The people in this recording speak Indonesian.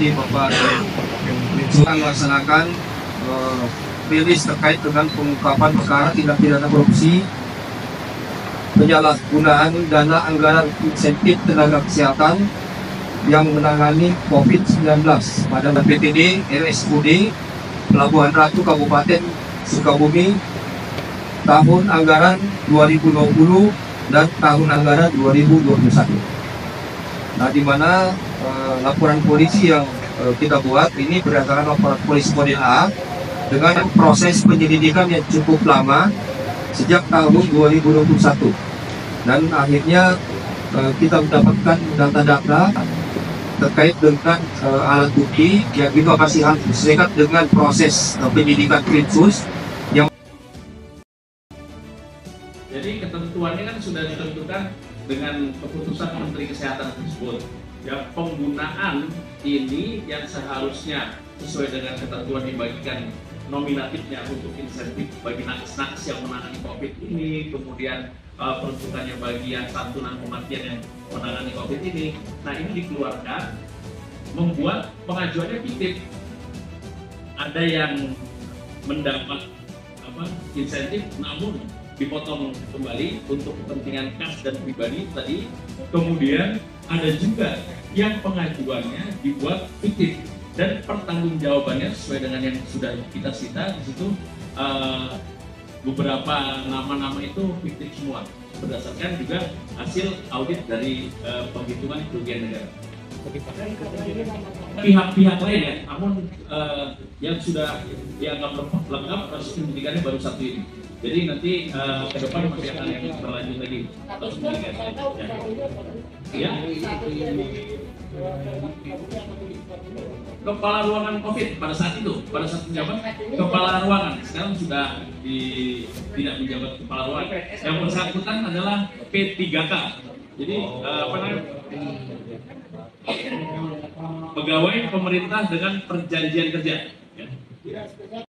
Deputi Bapak sedang melaksanakan rilis terkait dengan pengungkapan perkara tindak pidana korupsi penyalahgunaan dana anggaran insentif tenaga kesehatan yang menangani COVID-19 pada PTD RSUD Pelabuhan Ratu Kabupaten Sukabumi tahun anggaran 2020 dan tahun anggaran 2021. Nah, di mana laporan polisi yang kita buat ini berdasarkan laporan polisi model A dengan proses penyelidikan yang cukup lama sejak tahun 2021, dan akhirnya kita mendapatkan data-data terkait dengan alat bukti yang itu masih harus disesuaikan dengan proses penyidikan krimsus yang. Jadi ketentuannya kan sudah ditentukan dengan keputusan Menteri Kesehatan tersebut. Ya, penggunaan ini yang seharusnya sesuai dengan ketentuan dibagikan nominatifnya untuk insentif bagi nakes-nakes yang menangani COVID ini, kemudian peruntukannya bagi yang santunan kematian yang menangani COVID ini. Nah, ini dikeluarkan, membuat pengajuannya fiktif. Ada yang mendapat insentif, namun dipotong kembali untuk kepentingan kas dan pribadi tadi. Kemudian ada juga yang pengajuannya dibuat fiktif dan pertanggungjawabannya sesuai dengan yang sudah kita cita di situ. Beberapa nama-nama itu fiktif semua berdasarkan juga hasil audit dari penghitungan kerugian negara. Pihak-pihak lain ya, namun yang sudah dianggap lengkap proses penyidikannya baru satu ini. Jadi nanti ke depan masih akan yang berlanjut lagi proses penyidikan. Ya. Kepala ruangan COVID pada saat itu, pada saat menjabat kepala ruangan, sekarang sudah tidak menjabat kepala ruangan. Yang bersangkutan adalah P3K. Jadi pegawai pemerintah dengan perjanjian kerja. Ya.